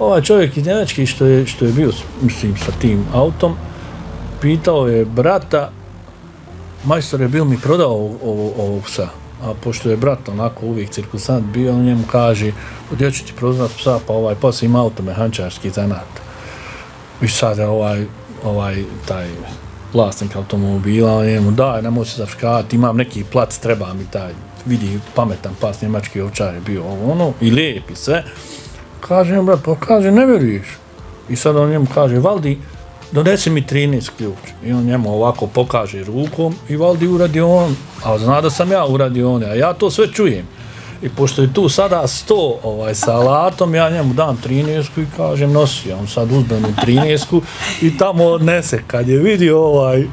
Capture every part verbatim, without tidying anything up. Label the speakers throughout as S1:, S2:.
S1: ovaj čovjek iz Njemačke što je, što je bio, mislim, sa tim autom, pitao je brata, majstor je bil mi prodao ovog psa, a pošto je brat onako uvijek cirkusant bio, on njemu kaže, gdje ću ti prodat psa, pa ovaj pas ima auto mehančarski zanat. I sad ovaj, ovaj, taj vlasnik automobila, on njemu daj, nemoj se zafrkavati, imam neki plac, treba mi taj, vidi, pametan pas, njemački ovčar je bio ovo, ono, i lijep i sve. Kaže njemu, brat, pa kaže, ne vjeruješ. I sad on njemu kaže, Valdi, donesi mi trinaest ključ. I on njemu ovako pokaže rukom i Valdi uradi on, a zna da sam ja uradio one, a ja to sve čujem. I pošto je tu sada sto ovaj, sa alatom, ja njemu dam trinaestku i kažem nosi. On sad uzme mi trinaestku i tamo odnese. Kad je vidio ovaj,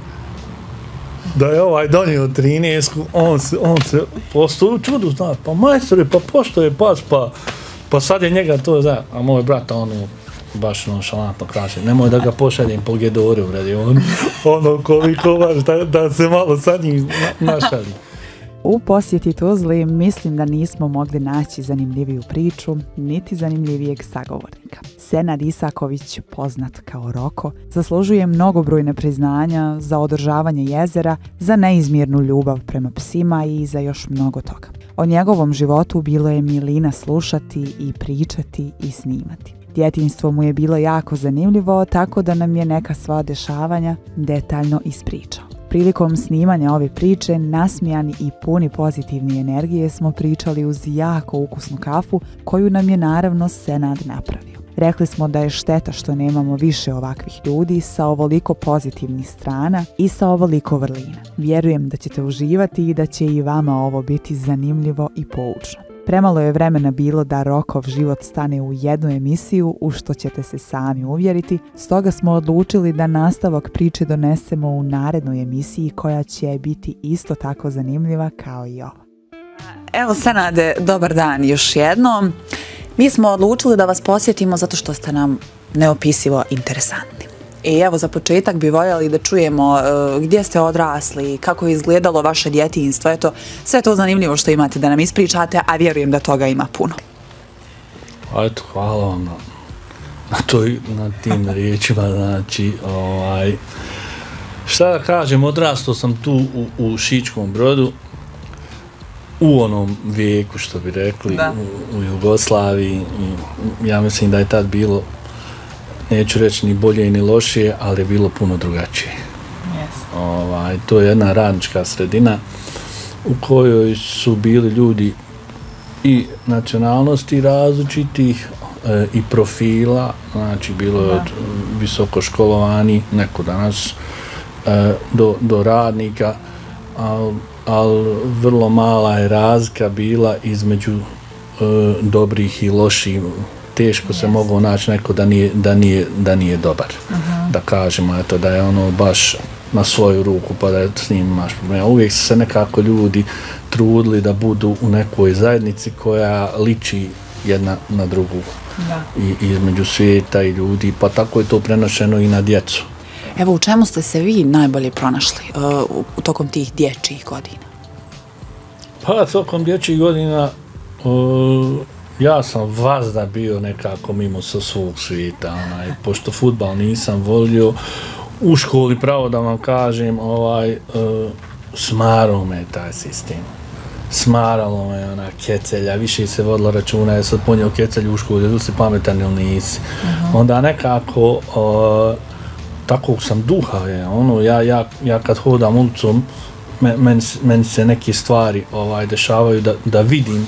S1: da je ovaj donio trinaestku, on se, on se postoji u čudu, zna, pa majstore, pa pošto je pas, pa, pa sad je njega to zna. A moj brat, ono, baš nonšalantno kaže, nemoj da ga pošaljem po Gedore u radionu, ono koliko baš, da, da se malo sa njim na, našali.
S2: U posjeti Tuzli mislim da nismo mogli naći zanimljiviju priču, niti zanimljivijeg sagovornika. Senad Isaković, poznat kao Roko, zaslužuje mnogobrojne priznanja za održavanje jezera, za neizmjernu ljubav prema psima i za još mnogo toga. O njegovom životu bilo je milina slušati i pričati i snimati. Djetinjstvo mu je bilo jako zanimljivo, tako da nam je neka sva dešavanja detaljno ispričao. Prilikom snimanja ove priče, nasmijani i puni pozitivne energije, smo pričali uz jako ukusnu kafu, koju nam je naravno Senad napravio. Rekli smo da je šteta što nemamo više ovakvih ljudi sa ovoliko pozitivnih strana i sa ovoliko vrlina. Vjerujem da ćete uživati i da će i vama ovo biti zanimljivo i poučno. Premalo je vremena bilo da Rokov život stane u jednu emisiju, u što ćete se sami uvjeriti, stoga smo odlučili da nastavak priče donesemo u narednoj emisiji koja će biti isto tako zanimljiva kao i ova. Evo Senade, dobar dan još jednom. Mi smo odlučili da vas posjetimo zato što ste nam neopisivo interesantni. I evo za početak bi voljeli da čujemo uh, gdje ste odrasli, kako je izgledalo vaše djetinjstvo, eto, sve to zanimljivo što imate da nam ispričate, a vjerujem da toga ima puno.
S1: Eto, hvala vam na, na, toj, na tim riječima, znači, ovaj, šta da kažem, odrastao sam tu u, u Šičkom Brodu, u onom vijeku, što bi rekli, u, u Jugoslaviji, i ja mislim da je tad bilo, neću reći ni bolje ni lošije, ali je bilo puno drugačije. Yes. Ovaj, to je jedna radnička sredina u kojoj su bili ljudi i nacionalnosti različitih e, i profila, znači bilo je od visoko školovani, neko danas, e, do, do radnika, ali al vrlo mala je razlika bila između e, dobrih i loših. Teško se yes. moglo naći neko da nije, da nije, da nije dobar. Uh-huh. Da kažemo, eto, da je ono baš na svoju ruku, pa da s njim imaš problema. Uvijek su se nekako ljudi trudili da budu u nekoj zajednici koja liči jedna na drugu. Da. I, između svijeta i ljudi, pa tako je to prenošeno i na djecu.
S2: Evo, u čemu ste se vi najbolje pronašli uh, u, u tokom tih dječjih godina?
S1: Pa, tokom dječjih godina uh, ja sam vazda bio nekako mimo sa svog svijeta, onaj, pošto fudbal nisam volio, u školi, pravo da vam kažem, ovaj, uh, smarao me taj sistem. Smaralo me ona kecelja, više se vodilo računa, je sad ponio kecelju u školi, ili si pametan ili nisi. Uh-huh. Onda nekako, uh, takvog sam duha, je, ono, ja, ja, ja kad hodam ulicom, men, meni, meni se neke stvari ovaj, dešavaju da, da vidim.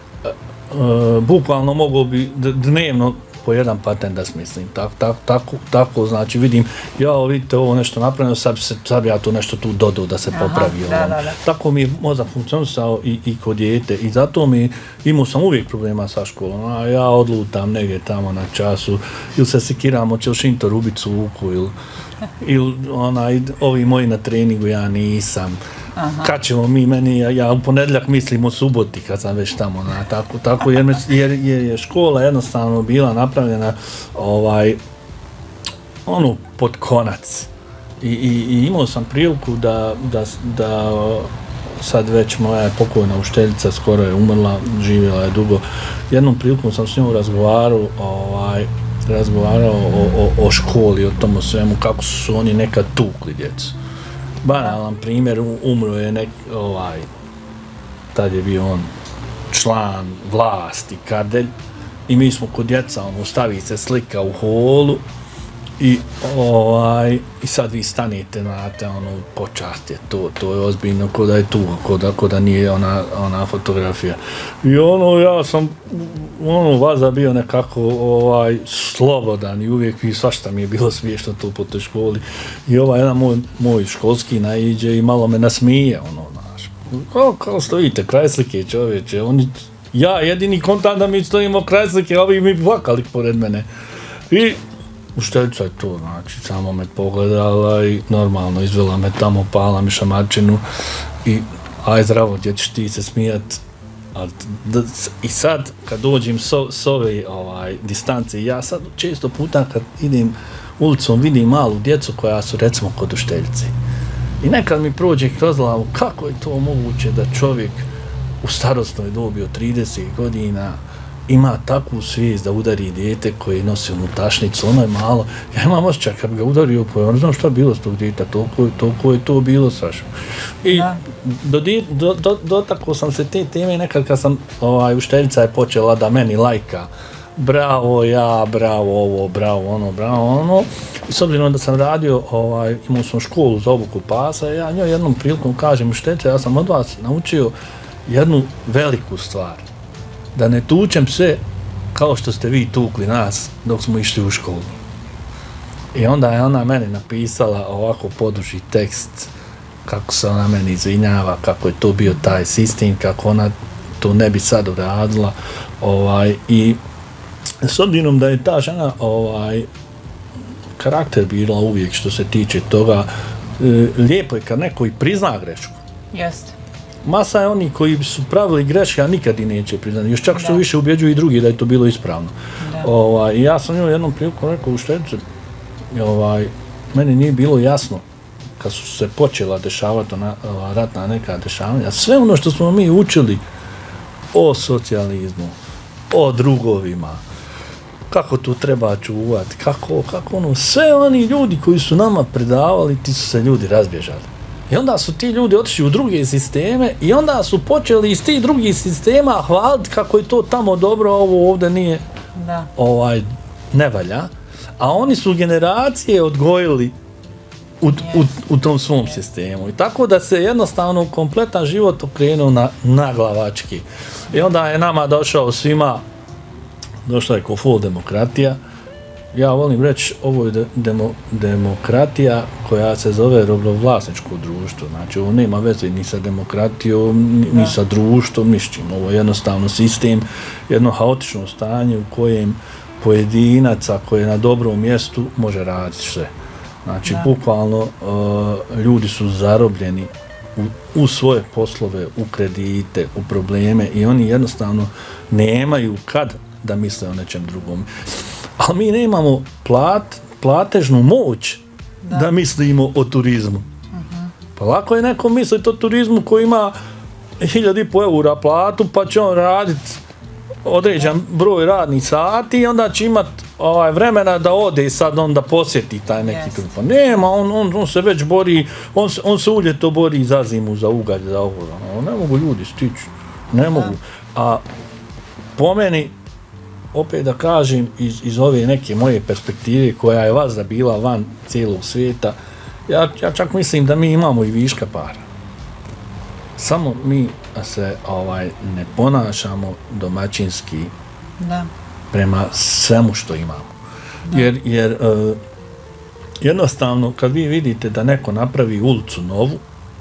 S1: Uh, bukvalno mogu bi dnevno po jedan patent da smislim, tako, tako, tako, tako, znači vidim, ja vidite ovo nešto napravljeno, sad, se, sad ja to nešto tu dodao da se popravi. Aha, da, da, da. Tako mi je mozak funkcionisao i, i kod dijete i zato mi imao sam uvijek problema sa školom, a ja odlutam negdje tamo na času, ili se sekiramo, će li šinto rubit suku, ili, ili onaj, ovi moji na treningu, ja nisam. Aha. Kad ćemo mi, meni, ja, ja u ponedjeljak mislim o suboti kad sam već tamo, na, tako, tako jer, jer, jer je škola jednostavno bila napravljena ovaj, ono, pod konac. I, i, i imao sam priliku da, da, da sad već moja pokojna učiteljica skoro je umrla, živjela je dugo. Jednom prilikom sam s njom razgovarao, ovaj, razgovarao o, o, o školi, o tomu svemu, kako su oni nekad tukli djecu. Banalan primjer, umro je nek, ovaj, tad je bio on član vlasti, Kardelj, i mi smo kod djeca, ono, stavi se slika u holu i, ovaj, i sad vi stanete, znate, ono, počast je to, to je ozbiljno, ko da je tu, ko da, ko da nije ona, ona fotografija. I ono, ja sam, ono, vaza bio nekako, ovaj, slobodan i uvijek i svašta mi je bilo smiješno to po toj školi. I ovaj jedan moj, moj školski naiđe i malo me nasmije, ono, znaš, kao, kao stojite, kraj slike, čovječe, oni, ja jedini kontam da mi stojimo kraj slike, a ovi mi plakali pored mene. I učiteljica je to, znači, samo me pogledala i normalno izvela me tamo, pala mi šamarčinu i aj zdravo, gdje ćeš ti se smijat. I sad, kad dođem so, s ove ovaj, distance, ja sad često puta kad idem ulicom vidim malu djecu koja su recimo kod učiteljice. I nekad mi prođe kroz glavu kako je to moguće da čovjek u starosnoj dobi od trideset godina ima takvu svijest da udari dijete koje nosi onu tašnicu, ono je malo, ja imam osjećaj kad bi ga udario po, ja ne znam šta je bilo s tog dijeta, toliko, toliko je to bilo, Saša. I do, do, do, dotakao sam se te teme nekad kad sam, ovaj, učiteljica je počela da meni lajka, bravo ja, bravo ovo, bravo ono, bravo ono, i s obzirom da sam radio, ovaj, imao sam školu za obuku pasa, ja njoj jednom prilikom kažem, učiteljice, ja sam od vas naučio jednu veliku stvar, da ne tučem sve kao što ste vi tukli nas dok smo išli u školu. I onda je ona meni napisala ovako poduži tekst kako se ona meni izvinjava, kako je to bio taj sistem, kako ona to ne bi sad uradila. Ovaj, I s obzirom da je ta žena ovaj, karakter bila uvijek što se tiče toga, lijepo je kad neko i prizna grešku.
S2: Jeste.
S1: Masa je oni koji su pravili greške, a nikad i neće priznati. Još čak što više ubjeđuju i drugi da je to bilo ispravno. Ovaj, ja sam njoj jednom priliku rekao u štedice, ovaj, meni nije bilo jasno kad su se počela dešavati ona, ova, ratna neka dešavanja. Sve ono što smo mi učili o socijalizmu, o drugovima, kako tu treba čuvati, kako, kako ono, sve oni ljudi koji su nama predavali, ti su se ljudi razbježali. I onda su ti ljudi otišli u druge sisteme i onda su počeli iz tih drugih sistema hvaliti kako je to tamo dobro, ovo ovdje nije, da. Ovaj, ne valja. A oni su generacije odgojili u, yes. u, u tom svom yes. sistemu. I tako da se jednostavno kompletan život okrenuo na, na glavački. I onda je nama došao svima, došla je ko full demokratija. Ja volim reći, ovo je demo, demokratija koja se zove robovlasničko društvo. Znači, ovo nema veze ni sa demokratijom, ni, ni sa društvom, nišćim. Ovo je jednostavno sistem, jedno haotično stanje u kojem pojedinac, ako je na dobrom mjestu, može raditi sve. Znači, da. bukvalno, uh, ljudi su zarobljeni u, u svoje poslove, u kredite, u probleme i oni jednostavno nemaju kad da misle o nečem drugom. Ali mi nemamo plat, platežnu moć da. da mislimo o turizmu. Uh-huh. Pa lako je neko misliti o turizmu koji ima hiljad i po eura platu, pa će on raditi određen broj radnih sati i onda će imati ovaj, vremena da ode i sad on da posjeti taj neki yes. Pa nema, on, on, on se već bori, on se, on se uljeto bori za zimu, za ugalj, za ovo. Ne mogu ljudi stići, ne mogu. A po meni, opet da kažem, iz, iz ove neke moje perspektive koja je vazda bila van cijelog svijeta, ja, ja čak mislim da mi imamo i viška para. Samo mi se ovaj, ne ponašamo domaćinski da. prema svemu što imamo. Da. Jer, jer uh, jednostavno kad vi vidite da neko napravi ulicu novu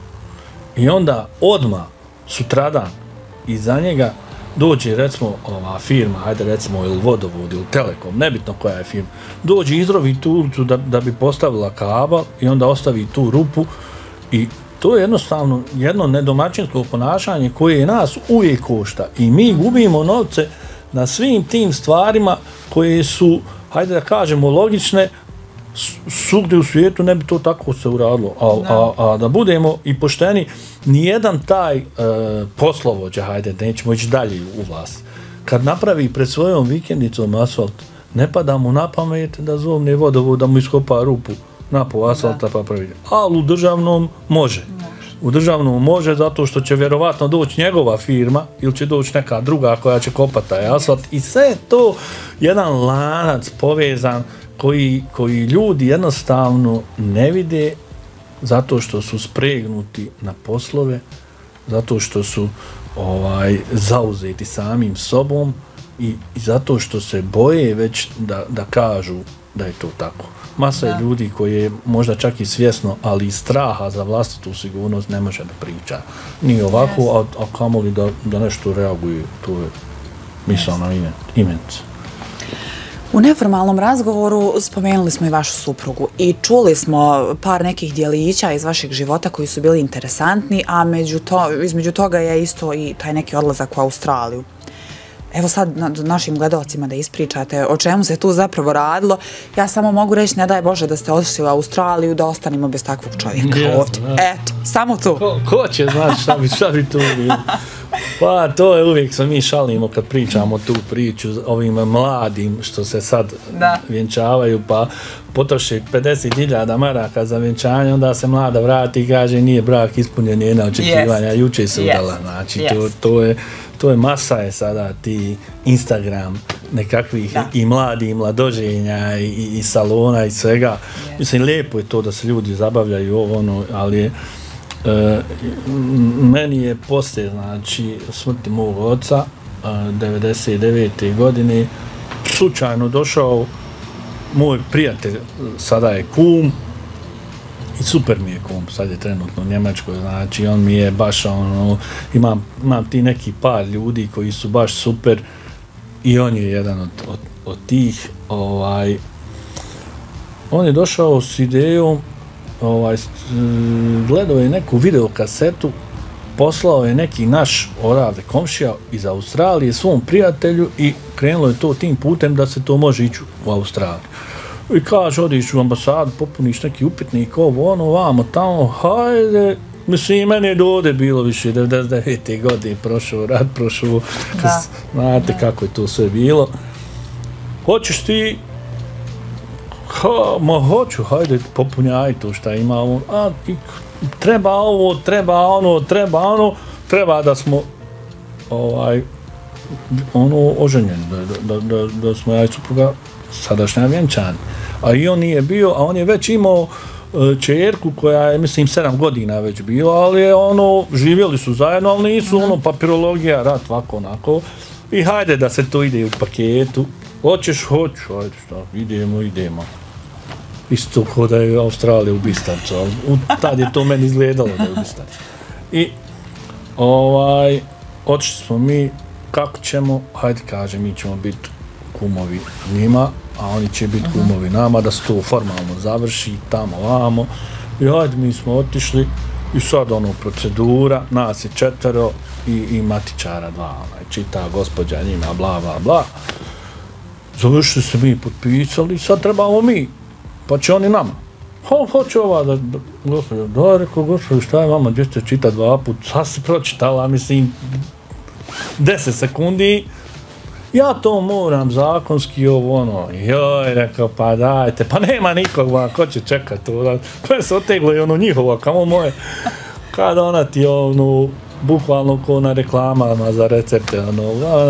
S1: i onda odmah sutradan iza njega dođe recimo ova firma, hajde recimo ili Vodovod ili Telekom, nebitno koja je firma, dođe izrovi tu ulicu da, da bi postavila kabel i onda ostavi tu rupu i to je jednostavno jedno nedomaćinsko ponašanje koje nas uvijek košta i mi gubimo novce na svim tim stvarima koje su, hajde da kažemo, logične, svugdje u svijetu ne bi to tako se uradilo. A, a, a da budemo i pošteni, nijedan taj e, poslovođa, hajde, nećemo ići dalje u vlast, kad napravi pred svojom vikendicom asfalt, ne pada mu na pamet da zovne vodovod da mu iskopa rupu na pol asfalta pa pravi. Ali u državnom može. U državnom može zato što će vjerovatno doći njegova firma ili će doći neka druga koja će kopati taj asfalt i sve je to jedan lanac povezan koji, koji ljudi jednostavno ne vide zato što su spregnuti na poslove, zato što su ovaj zauzeti samim sobom i, i zato što se boje već da, da kažu da je to tako. Masa je ljudi koji je možda čak i svjesno, ali iz straha za vlastitu sigurnost ne može da priča. Nije ovako, yes. a, a kamoli da, da nešto reaguje, to je misalna yes. imenica.
S2: U neformalnom razgovoru spomenuli smo i vašu suprugu i čuli smo par nekih djelića iz vašeg života koji su bili interesantni, a među to, između toga je isto i taj neki odlazak u Australiju. Evo sad na, našim gledalcima da ispričate o čemu se tu zapravo radilo. Ja samo mogu reći, ne daj Bože da ste otišli u Australiju, da ostanemo bez takvog čovjeka yes, ovdje. Da. Eto, samo to.
S1: Ko, ko će znati šta bi, šta bi tu bilo? Pa to je uvijek, što mi šalimo kad pričamo tu priču ovim mladim što se sad da. vjenčavaju, pa potroši pedeset hiljada maraka za vjenčanje, onda se mlada vrati i kaže nije brak ispunjen njena očekivanja, yes. juče se udala. Znači, yes. to, to je to je masa je sada ti Instagram nekakvih da. i mladi i mladoženja i, i salona i svega. Yes. Mislim, lijepo je to da se ljudi zabavljaju ovo, ono, ali je, e, meni je poslije, znači, smrti mog oca, e, devedeset devete godine, slučajno došao moj prijatelj, sada je kum, i super mi je kum, sad je trenutno u Njemačkoj, znači on mi je baš ono, imam, imam ti neki par ljudi koji su baš super i on je jedan od, od, od tih, ovaj, on je došao s idejom, ovaj, gledao je neku videokasetu, poslao je neki naš odavde komšija iz Australije svom prijatelju i krenulo je to tim putem da se to može ići u Australiju. I kaže, odiš u ambasadu, popuniš neki upitnik, ovo, ono, vamo, tamo, hajde. Mislim, meni je do ovdje bilo više, devedeset devete godine prošao, rad prošao, znate da. kako je to sve bilo. Hoćeš ti? Ha, ma hoću, hajde, popunjaj to šta ima on. A, i, treba ovo, treba ono, treba ono, treba da smo, ovaj, ono, oženjeni, da, da, da, da smo ja i supruga sadašnja vjenčani. A i on nije bio, a on je već imao uh, čerku koja je, mislim, sedam godina već bila, ali je ono, živjeli su zajedno, ali nisu mm-hmm. ono, papirologija, rat, ovako, onako. I hajde da se to ide u paketu. Hoćeš, hoću, hajde šta, idemo, idemo. Isto kao da je Australija u Bistancu, ali tad je to meni izgledalo da je u Bistancu. I, ovaj, otišli smo mi, kako ćemo, hajde kaže, mi ćemo biti kumovi njima, a oni će biti uh-huh. kumovi nama, da se to formalno završi, tamo, vamo. I hajde, mi smo otišli i sad ono procedura, nas je četvero i, i matičara dva, onaj, čita gospođa njima, bla, bla, bla. Završili se mi potpisali, sad trebamo mi, pa će oni nama. Ha, hoće ova da, gospođa, da, rekao, gospođa, šta je vama, gdje ste čita dva put, sad se pročitala, mislim, deset sekundi, ja to moram zakonski ovo ono, joj, rekao, pa dajte, pa nema nikog vam, ko će čekat to, to je se oteglo i ono njihovo, kamo moje, kada ona ti ono, bukvalno ko na reklamama za recepte, ono,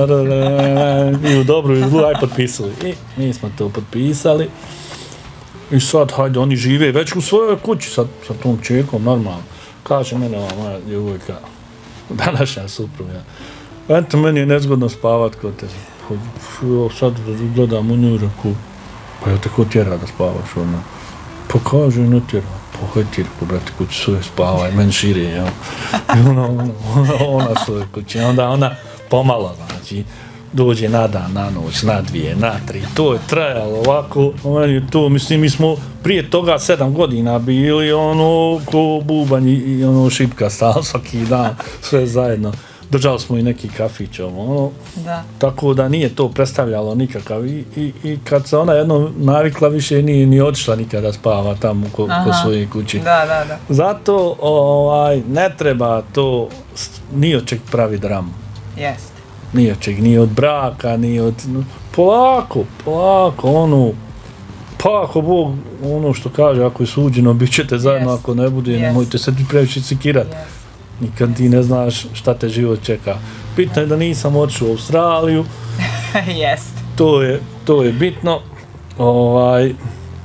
S1: i u dobru i u zlu, aj potpisali. I mi smo to potpisali. I sad, hajde, oni žive već u svojoj kući sa, sa tom čekom, normalno. Kaže mene ova moja djevojka, današnja supruga, eto, meni je nezgodno spavat kod te. Sad gledam u nju, reku, pa ja te ko tjera da spavaš, ono. Pa kaže, ne tjera. Pa hoj ti, reku, brate, kući svoje spavaj, meni širi, jel. I ona, ona, ona svoje kući, onda ona pomalo, znači, dođe na dan, na noć, na dvije, na tri, to je trajalo ovako, meni je to, mislim, mi smo prije toga sedam godina bili, ono, ko bubanj i, i ono, šipka stala svaki dan, sve zajedno. Držali smo i neki kafić, ono, da. Tako da nije to predstavljalo nikakav i, i, i kad se ona jednom navikla više nije ni otišla nikada spava tamo ko, ko svoje kući.
S2: Da, da, da.
S1: Zato ovaj, ne treba to ni od čeg pravi dramu.
S2: Jest.
S1: Ni od čeg, ni od braka, ni od... polako, polako, ono, pa ako Bog, ono što kaže, ako je suđeno, bit ćete zajedno, yes. Ako ne bude, yes. Nemojte se ti previše sikirati. Yes. Nikad ti ne znaš šta te život čeka. Bitno je da nisam otišao u Australiju.
S2: Yes.
S1: To je, to je bitno. Ovaj, e,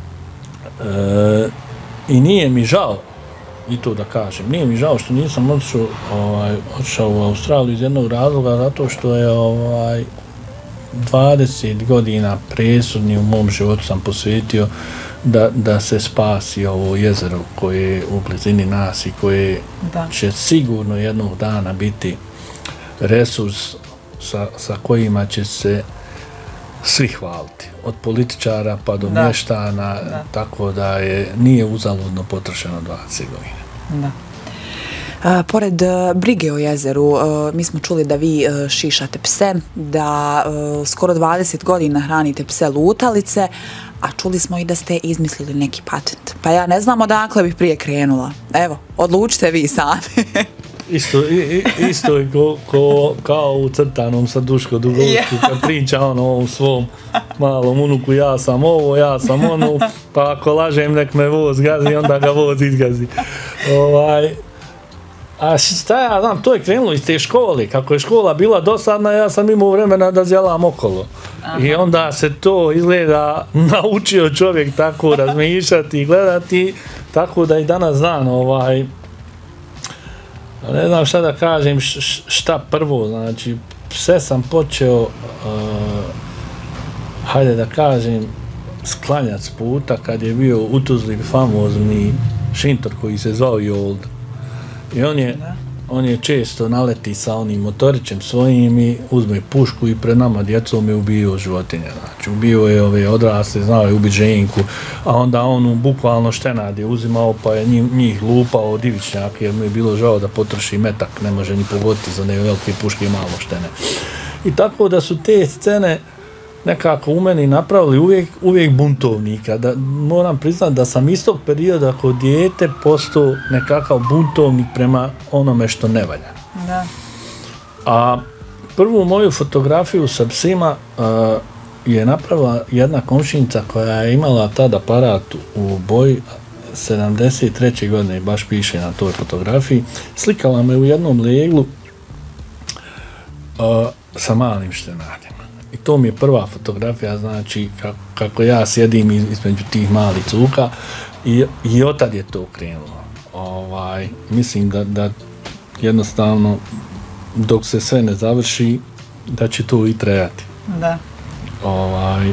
S1: I nije mi žao, i to da kažem, nije mi žao što nisam otišao, ovaj, otišao u Australiju iz jednog razloga, zato što je ovaj, dvadeset godina presudni u mom životu sam posvetio da, da se spasi ovo jezero koje je u blizini nas i koje da. Će sigurno jednog dana biti resurs sa, sa kojima će se svi hvaliti. Od političara pa do da. Mještana, da. Tako da je, nije uzaludno potrošeno dvadeset godina.
S2: Da. A, pored a, brige o jezeru, a, mi smo čuli da vi a, šišate pse, da a, skoro dvadeset godina hranite pse lutalice, a čuli smo i da ste izmislili neki patent. Pa ja ne znam odakle bih prije krenula. Evo, odlučite vi sami.
S1: Isto, i, isto je ko, ko, kao u crtanom sa Duško Dugovsku, kad priča ono o svom malom unuku, ja sam ovo, ja sam ono, pa ako lažem nek me voz gazi, onda ga voz izgazi. Ovaj, a šta ja znam, to je krenulo iz te škole, kako je škola bila dosadna, ja sam imao vremena da zjelam okolo. Aha. I onda se to izgleda naučio čovjek tako razmišljati i gledati, tako da i danas znam, ovaj, ne znam šta da kažem, šta prvo, znači, sve sam počeo, uh, hajde da kažem, sklanjati s puta kad je bio u Tuzli famozni šintor koji se zvao Jold. I on je, on je često naleti sa onim motorićem svojim i uzme pušku i pred nama djecom je ubio životinje. Znači, ubio je ove odrasle, znao je ubiti ženku, a onda on bukvalno štenad je uzimao pa je njih, njih lupao divičnjak jer mu je bilo žao da potroši metak, ne može ni pogoditi za ne velike puške i malo štene. I tako da su te scene nekako u meni napravili uvijek, uvijek buntovnika. Da, moram priznati da sam istog perioda kod dijete postao nekakav buntovnik prema onome što ne valja. Da. A prvu moju fotografiju sa psima uh, je napravila jedna komšinica koja je imala tad aparat u boji sedamdeset treće godine, baš piše na toj fotografiji. Slikala me u jednom leglu uh, sa malim štenadima. I to mi je prva fotografija, znači kako, kako ja sjedim između tih malih cuka i, i otad je to krenulo. Ovaj, mislim da, da jednostavno dok se sve ne završi da će to i trajati.
S2: Da.
S1: Ovaj,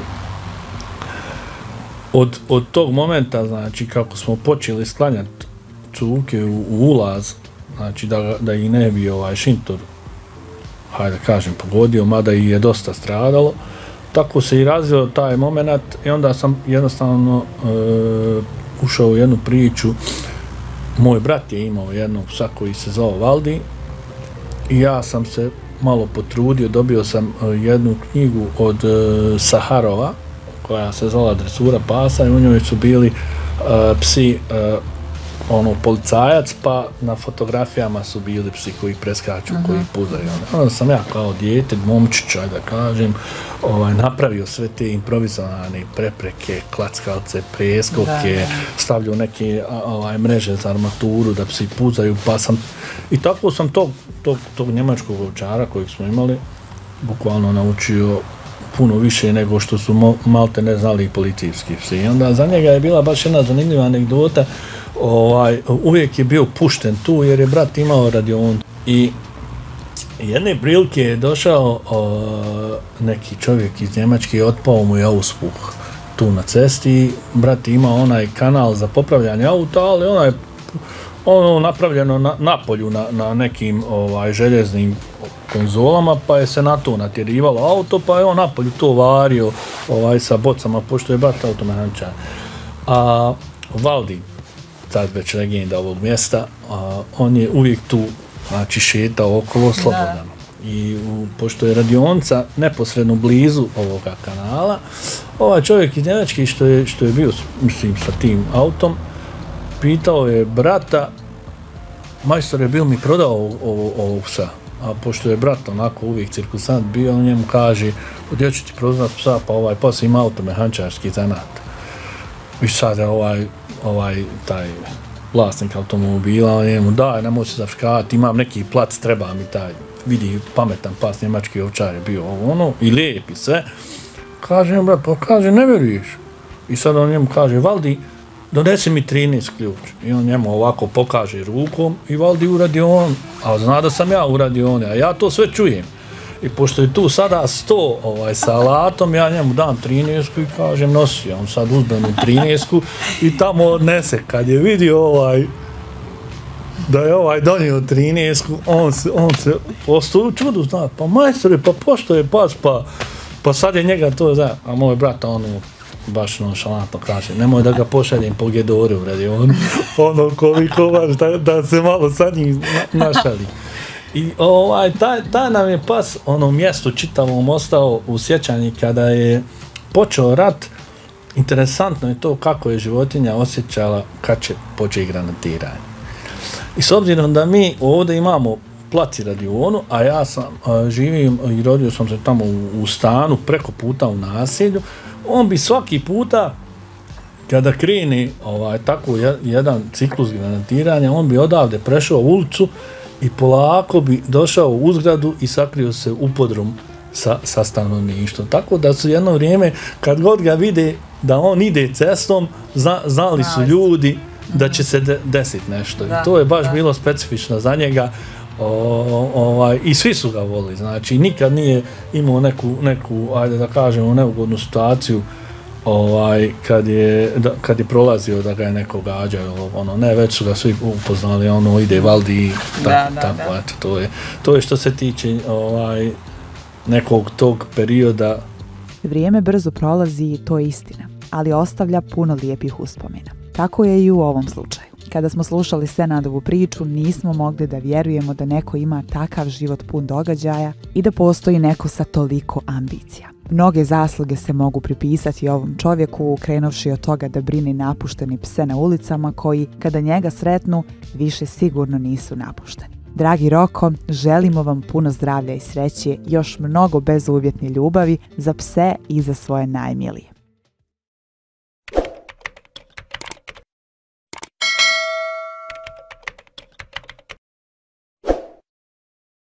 S1: od, od tog momenta, znači kako smo počeli sklanjati cuke u, u ulaz, znači da, da i ne bi ovaj šintor, hajde kažem, pogodio, mada i je dosta stradalo. Tako se i razvio taj moment i onda sam jednostavno e, ušao u jednu priču. Moj brat je imao jednog psa koji se zvao Valdi i ja sam se malo potrudio, dobio sam e, jednu knjigu od e, Saharova koja se zvala Dresura pasa i u njoj su bili e, psi e, ono, policajac, pa na fotografijama su bili psi koji preskaču, uh-huh. koji puzaju. Onda sam ja kao dijete, momčić, da kažem, ovaj, napravio sve te improvizovane prepreke, klackalce, preskoke, da. Stavljao neke ovaj, mreže za armaturu da psi puzaju, pa sam, i tako sam tog, tog, tog njemačkog ovčara kojeg smo imali, bukvalno naučio puno više nego što su mo, malte ne znali i policijski psi. I onda za njega je bila baš jedna zanimljiva anegdota. Ovaj, uvijek je bio pušten tu jer je brat imao radion i jedne prilike je došao o, neki čovjek iz Njemačke i otpao mu je auspuh tu na cesti. Brat ima onaj kanal za popravljanje auta, ali ona je ono napravljeno na, na polju na, na nekim ovaj, željeznim konzolama, pa je se na to natjerivalo auto, pa je on na polju to vario ovaj, sa bocama, pošto je brat automehaničar. A Valdi, tad već legenda ovog mjesta, a, on je uvijek tu, znači šetao okolo slobodan. I u, pošto je radionica neposredno blizu ovoga kanala, ovaj čovjek iz Njemačke što je, što je bio, mislim, sa tim autom, pitao je brata, majstor je bil mi prodao ovog, ovog psa. a pošto je brat onako uvijek cirkusant bio, on njemu kaže, gdje ću ti proznat psa, pa ovaj pas ima automehančarski zanat. I sad je ovaj, ovaj, taj vlasnik automobila, on njemu daj, nemoj se zafrkavati, imam neki plac, treba mi taj, vidi, pametan pas, njemački ovčar je bio ovo, ono, i lijep i sve. Kaže njemu, brat, pa kaže, ne vjeruješ. I sad on njemu kaže, Valdi, donesi mi trinaest ključ. I on njemu ovako pokaže rukom i Valdi uradi on, a zna da sam ja uradio one, a ja to sve čujem. I pošto je tu sada sto ovaj, sa alatom, ja njemu dam trinaestku i kažem nosi. On sad uzme mu trinaestku i tamo odnese. Kad je vidio ovaj, da je ovaj donio trinaestku, on se, on se postao u čudu, zna, pa majstore, pa pošto je pas, pa, pa sad je njega to za, a moj brat, ono, baš nonšalantno kaže, nemoj da ga pošaljem po Gedoru u radionu, ono koliko baš, da, da se malo sa njim na, našali. I ovaj, taj, taj nam je pas, ono mjesto čitavom ostao u sjećanju kada je počeo rat. Interesantno je to kako je životinja osjećala kad će početi granatiranje. I s obzirom da mi ovdje imamo plac i radionu, a ja sam a, živim i rodio sam se tamo u, u stanu, preko puta u naselju, on bi svaki puta kada kreni ovaj, tako jedan ciklus granatiranja, on bi odavde prešao ulicu i polako bi došao u zgradu i sakrio se u podrum sa, sa stanovništvom. Tako da su jedno vrijeme, kad god ga vide da on ide cestom, zna, znali su ljudi da će se de, desiti nešto. Da, I to je baš da. bilo specifično za njega. O, ovaj, i svi su ga volili, znači nikad nije imao neku, neku ajde da kažemo, neugodnu situaciju ovaj, kad, je, da, kad je prolazio da ga je neko gađao, ono, ne, već su ga svi upoznali, ono, ide Valdi i tako, da, tako, da. Eto, to je, to je što se tiče ovaj, nekog tog perioda.
S2: Vrijeme brzo prolazi, to je istina, ali ostavlja puno lijepih uspomena. Tako je i u ovom slučaju. Kada smo slušali Senadovu priču, nismo mogli da vjerujemo da neko ima takav život pun događaja i da postoji neko sa toliko ambicija. Mnoge zasluge se mogu pripisati ovom čovjeku, krenuši od toga da brine napušteni pse na ulicama koji, kada njega sretnu, više sigurno nisu napušteni. Dragi Roko, želimo vam puno zdravlja i sreće, još mnogo bezuvjetne ljubavi za pse i za svoje najmilije.